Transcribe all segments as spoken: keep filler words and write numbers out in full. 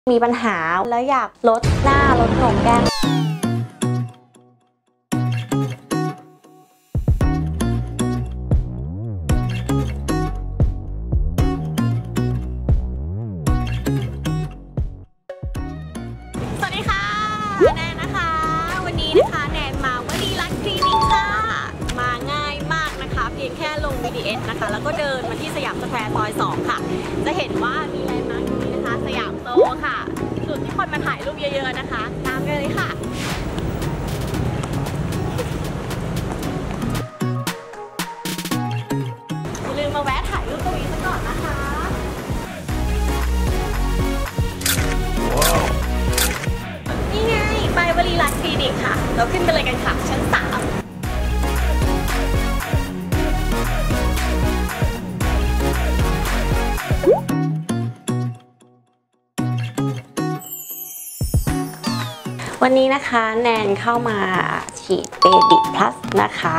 มีปัญหาแล้วอยากลดหน้าลดโหนกแก้มสวัสดีค่ะแนนนะคะวันนี้นะคะแนนมาวลีรัตน์คลินิกค่ะมาง่ายมากนะคะเพียงแค่ลง บี ที เอส นะคะแล้วก็เดินมาที่สยามสแควร์ซอยสองค่ะจะเห็นว่ามีแลนด์มาร์คตรงนี้นะคะสยามโซค่ะจุดที่คนมาถ่ายรูปเยอะๆนะคะตามกันเลยค่ะอย่าลืมมาแวะถ่ายรูปตรงนี้ซะก่อนนะคะนี่ไงไปวลีรัตน์คลินิกค่ะเราขึ้นไปเลยกันค่ะชั้นสามวันนี้นะคะแนนเข้ามาฉีดเบบิพลัสนะคะ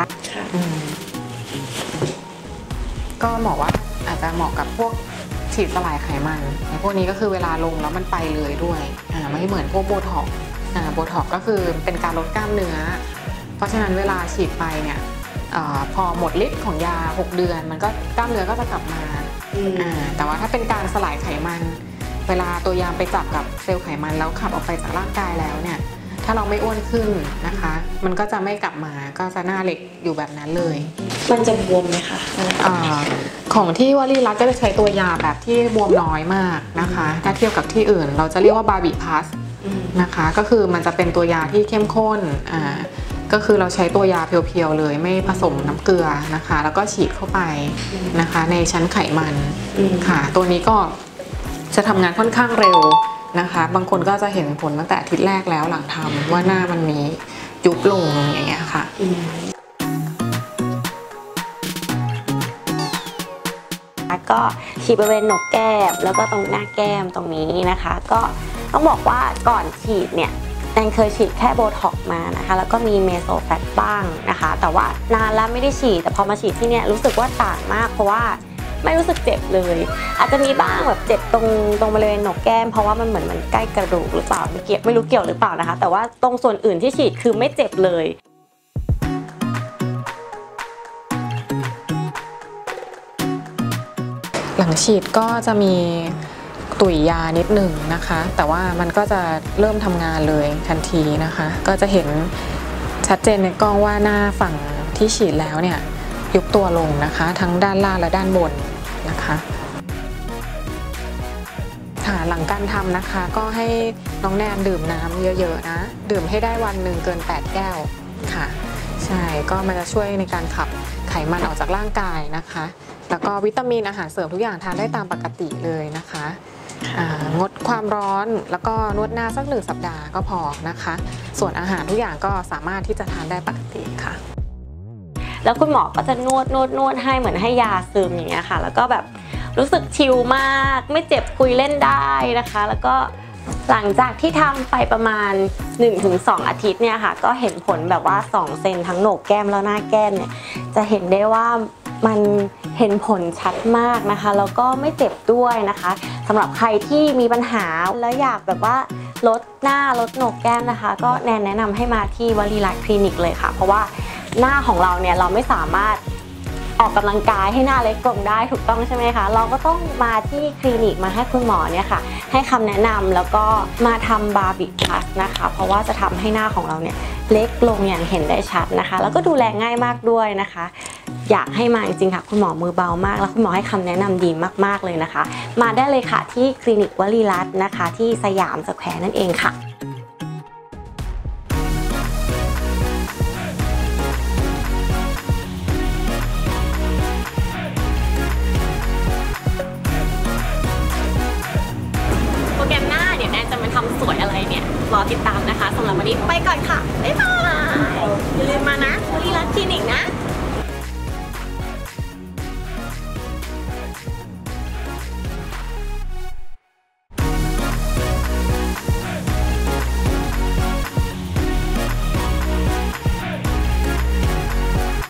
ก็เหมาะว่าอาจจะเหมาะกับพวกฉีดสลายไขมันพวกนี้ก็คือเวลาลงแล้วมันไปเลยด้วยอ่าไม่เหมือนพวกโบท็อกซ์อ่าโบท็อกซ์ก็คือเป็นการลดกล้ามเนื้อเพราะฉะนั้นเวลาฉีดไปเนี่ยพอหมดฤทธิ์ของยาหกเดือนมันก็กล้ามเนื้อก็จะกลับมาอ่าแต่ว่าถ้าเป็นการสลายไขมันเวลาตัวยาไปจับกับเซลล์ไขมันแล้วขับออกไปจากร่างกายแล้วเนี่ยถ้าเราไม่อ้วนขึ้นนะคะมันก็จะไม่กลับมาก็จะหน้าเล็กอยู่แบบนั้นเลยมันจะบวมไหมคะอ่าของที่วลีรัตน์ก็จะใช้ตัวยาแบบที่บวมน้อยมากนะคะถ้าเทียบกับที่อื่นเราจะเรียกว่าบาบิพัสนะคะก็คือมันจะเป็นตัวยาที่เข้มข้นอ่าก็คือเราใช้ตัวยาเพียวๆเลยไม่ผสมน้ำเกลือนะคะแล้วก็ฉีดเข้าไปนะคะในชั้นไขมันค่ะตัวนี้ก็จะทำงานค่อนข้างเร็วนะคะบางคนก็จะเห็นผลตั้งแต่อาทิตย์แรกแล้วหลังทำว่าหน้ามันมียุบลงอย่างเงี้ยค่ะก็ฉีดบริเวณหนกแก้มแล้วก็ตรงหน้าแก้มตรงนี้นะคะก็ต้องบอกว่าก่อนฉีดเนี่ยแนนเคยฉีดแค่โบท็อกซ์มานะคะแล้วก็มีเมโซแฟตบ้างนะคะแต่ว่านานแล้วไม่ได้ฉีดแต่พอมาฉีดที่เนี่ยรู้สึกว่าต่างมากเพราะว่าไม่รู้สึกเจ็บเลยอาจจะมีบ้างแบบเจ็บตรงตรงบริเวณหนกแก้มเพราะว่ามันเหมือนมันใกล้กระดูกหรือเปล่าไม่เกี่ยวไม่รู้เกี่ยวหรือเปล่านะคะแต่ว่าตรงส่วนอื่นที่ฉีดคือไม่เจ็บเลยหลังฉีดก็จะมีตุ๋ยยานิดหนึ่งนะคะแต่ว่ามันก็จะเริ่มทำงานเลยทันทีนะคะก็จะเห็นชัดเจนในกล้องว่าหน้าฝั่งที่ฉีดแล้วเนี่ยยุบตัวลงนะคะทั้งด้านล่างและด้านบนนะคะค่ะหลังการทำนะคะก็ให้น้องแนนดื่มน้ำเยอะๆนะดื่มให้ได้วันหนึ่งเกินแปดแก้วค่ะใช่ก็มันจะช่วยในการขับไขมันออกจากร่างกายนะคะแล้วก็วิตามินอาหารเสริมทุกอย่างทานได้ตามปกติเลยนะคะงดความร้อนแล้วก็นวดหน้าสักหนึ่งสัปดาห์ก็พอนะคะส่วนอาหารทุกอย่างก็สามารถที่จะทานได้ปกติค่ะแล้วคุณหมอก็จะนวดนวดนวดให้เหมือนให้ยาซึมอย่างเงี้ยค่ะแล้วก็แบบรู้สึกชิลมากไม่เจ็บคุยเล่นได้นะคะแล้วก็หลังจากที่ทำไปประมาณ หนึ่งถึงสอง อาทิตย์เนี่ยค่ะก็เห็นผลแบบว่าสองเซนทั้งโหนกแก้มแล้วหน้าแก้มเนี่ยจะเห็นได้ว่ามันเห็นผลชัดมากนะคะแล้วก็ไม่เจ็บด้วยนะคะสำหรับใครที่มีปัญหาแล้วอยากแบบว่าลดหน้าลดโหนกแก้มนะคะก็แนนแนะนำให้มาที่วลีรัตน์คลินิกเลยค่ะเพราะว่าหน้าของเราเนี่ยเราไม่สามารถออกกำลังกายให้หน้าเล็กลงได้ถูกต้องใช่ไหมคะเราก็ต้องมาที่คลินิกมาให้คุณหมอเนี่ยค่ะให้คำแนะนำแล้วก็มาทำบาบิพลัสนะคะเพราะว่าจะทำให้หน้าของเราเนี่ยเล็กลงอย่างเห็นได้ชัดนะคะแล้วก็ดูแลง่ายมากด้วยนะคะอยากให้มาจริงๆค่ะคุณหมอมือเบามากแล้วคุณหมอให้คำแนะนำดีมากๆเลยนะคะมาได้เลยค่ะที่คลินิกวลีรัตน์นะคะที่สยามสแควร์นั่นเองค่ะโปรแกรมหน้าเดี๋ยวแนนจะมาทำสวยอะไรเนี่ยรอติดตามนะคะสำหรับวันนี้ไปก่อนค่ะบ๊ายบาย